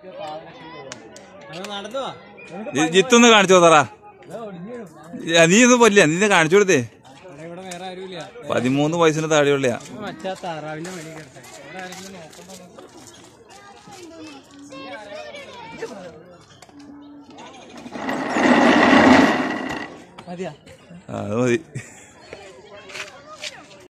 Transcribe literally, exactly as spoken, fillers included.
ജിത്തൊന്ന് കാണിച്ചു തറാ. നീ ഒന്നും പൊല്ല, നീ കാണിച്ചു കൊടുത്തേ. പതിമൂന്ന് വയസ്സിന് താഴെയുള്ളയാ. അത് മതി.